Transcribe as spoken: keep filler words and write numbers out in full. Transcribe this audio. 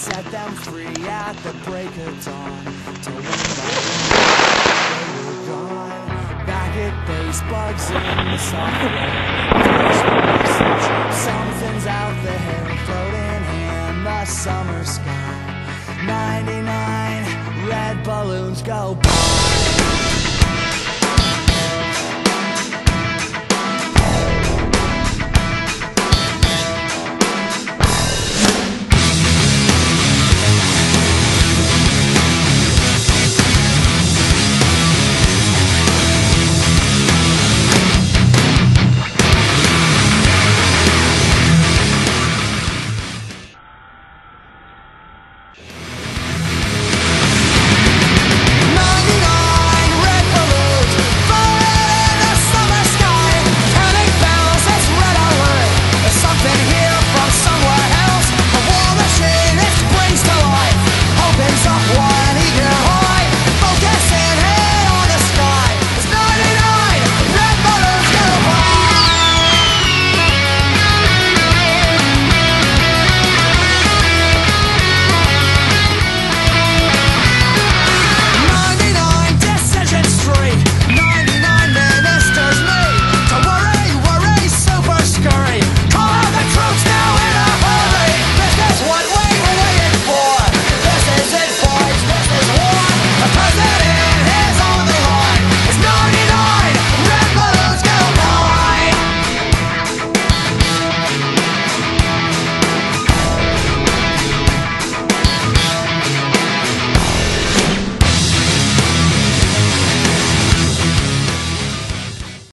set them free at the break of dawn. Till one by one they were gone. Back at base, bugs in the software. Something's out there, floating in the summer sky. Ninety-nine red balloons go by.